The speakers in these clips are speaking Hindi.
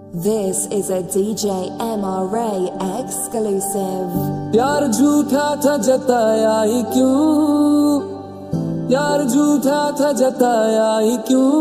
This is a DJ MRA exclusive. प्यार झूठा था जताया ही क्यों, प्यार झूठा था जताया ही क्यों,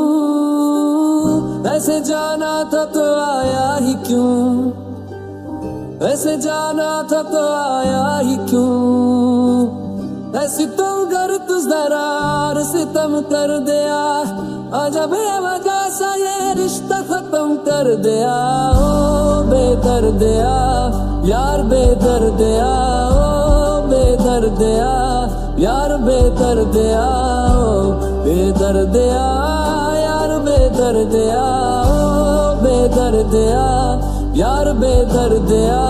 ऐसे जाना था तो आया ही क्यों, ऐसे जाना था तो आया ही क्यों, ऐसी तुम कर तुझ दरार सितम कर दिया, आजा बेवजह सा ये रिश्ता खत्म कर दिया, ओ बेदर्दिया यार बेदर्दिया, ओ बेदर्दिया यार बेदर्दिया, ओ बेदर्दिया यार बेदर्दिया, ओ बेदर्दिया यार बेदर्दिया।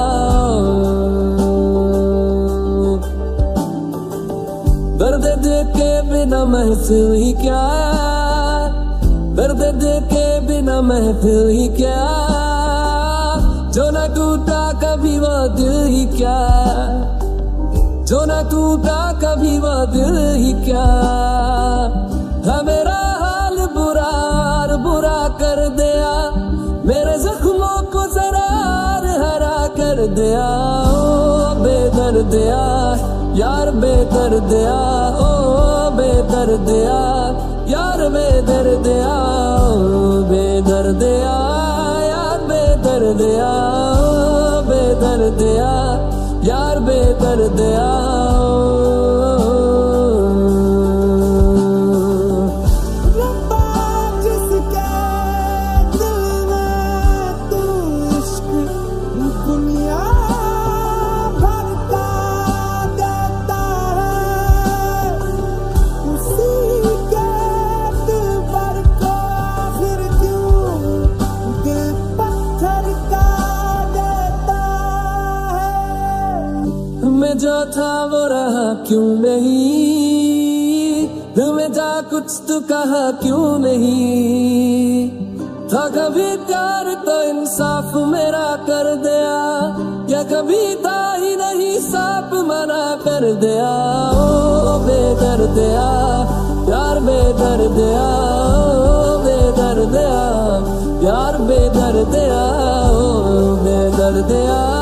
दर्द देके बिना महफिल ही क्या, दर्द देके बिना महफिल ही क्या, जो न टूटा कभी वो दिल ही क्या, जो न टूटा कभी वो दिल ही क्या, है मेरा हाल बुरा और बुरा कर दिया, मेरे जख्मों को जरा हरा कर दिया, ओ बेदर्दिया यार बेदर्दिया, ओ बेदर्दिया यार बेदर्दिया, ओ बेदर्दिया यार बेदर्दिया, ओ बेदर्दिया यार बेदर्दिया। में जो था वो रहा क्यों नहीं, दिल में जा कुछ तो कहा क्यों नहीं, था कभी प्यार तो इंसाफ मेरा कर दिया, या कभी था ही नहीं साफ मना कर दिया, ओ बेदर्दिया यार बेदर्दिया, ओ बेदर्दिया यार बेदर्दिया, ओ बेदर्दिया